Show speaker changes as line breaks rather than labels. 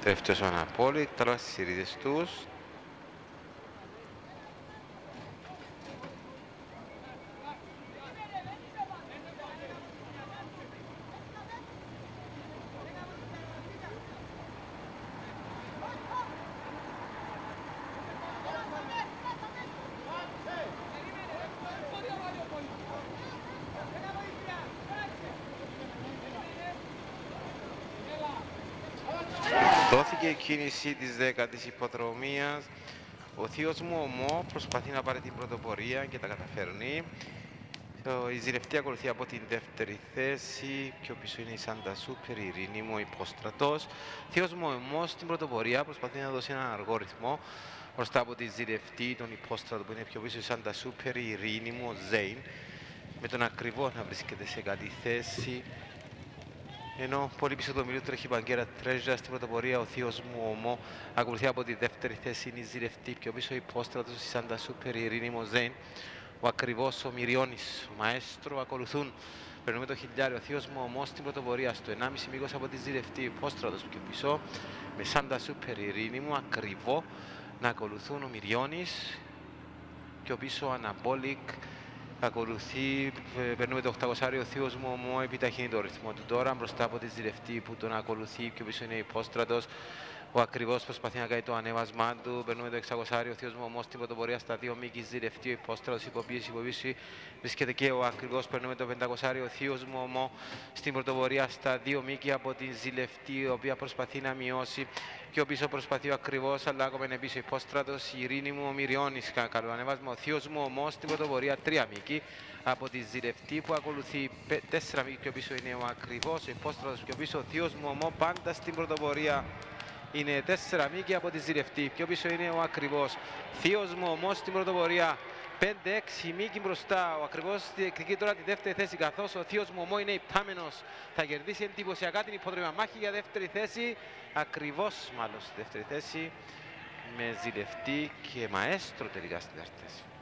Τελευταίος ο Αναπόλη, τώρα στις σειρίδες τους. Δόθηκε η κίνηση της 10ης υποδρομίας. Ο θείος μου Ομό προσπαθεί να πάρει την πρωτοπορία και τα καταφέρνει. Η Ζηρευτή ακολουθεί από την δεύτερη θέση. Πιο πίσω είναι η Σάντα Σούπερ, η Ειρήνη μου, Υπόστρατος. Θείος μου Ομό στην πρωτοπορία προσπαθεί να δώσει έναν αργό ρυθμό μπροστά από τη Ζηρευτή, τον Υπόστρατο που είναι πιο πίσω, η Σάντα Σούπερ, η Ειρήνη μου, ο Ζέιν. Με τον ακριβό να βρίσκεται σε καλή θέση. Ενώ πολύ πίσω το μιλού τρέχει η Μπαγκέρα Τρέζα στην πρωτοπορία, ο θείος μου Ομό ακολουθεί από τη δεύτερη θέση, είναι η Ζηρευτή, πιο πίσω Υπόστρατος, η Σάντα Σούπερ, η Ειρήνη Μοζέιν, ο ακριβώς ο Μυριώνης, ο Μαέστρο ακολουθούν. Περνούμε το χιλιάριο, ο θείος μου Ομό στην πρωτοπορία, στο 1,5 μήκος από τη Ζηρευτή, Υπόστρατος πιο πίσω, με Σάντα Σούπερ, η Ειρήνη μου, ακριβό να ακολουθούν ο Μυριώνης, πιο πίσω ο Αναμπόλικ. Ακολουθεί, περνούμε το 800, ο θείος μου Ομό επιταχύνει το ρυθμό του τώρα μπροστά από τη Ζηρευτή που τον ακολουθεί, πιο πίσω είναι Υπόστρατος. Ο ακριβώς προσπαθεί να κάνει το ανέβασμά του. Περνούμε το 600, ο θείος μου Ομό στην πρωτοπορία στα 2 μήκη, Ζηρευτή, ο Υπόστρατος, υποποίηση. Βρίσκεται και ο ακριβώς. Περνούμε το 500, ο θείος μου Ομό στην πρωτοπορία στα 2 μήκη από την Ζηρευτή, η οποία προσπαθεί να μειώσει. Πιο πίσω προσπαθεί ο ακριβώς, αλλά ακόμα είναι πίσω Υπόστρατος, η Ειρήνη μου, ο Μυριώνης. Καλό ανέβασμα. Ο θείος μου Ομό στην πρωτοπορία 3 μήκη από τη Ζηρευτή που ακολουθεί 4 μήκη. Πιο πίσω είναι ο ακριβώς, ο Υπόστρατος πιο πίσω. Ο θείος μου Ομό πάντα στην πρωτοπορία. Είναι 4 μήκη από τη Ζηρευτή. Πιο πίσω είναι ο ακριβώς. Θείος μου Ομό στην πρωτοπορία. 5-6 μήκη μπροστά. Ο ακριβώς διεκδικεί τώρα τη δεύτερη θέση. Καθώς ο θείος μου Ομό είναι υπάμενος. Θα κερδίσει εντυπωσιακά την υποδρομία μάχη για δεύτερη θέση. Ακριβώς μάλλον στη δεύτερη θέση. Με Ζηρευτή και Μαέστρο τελικά στη δεύτερη θέση.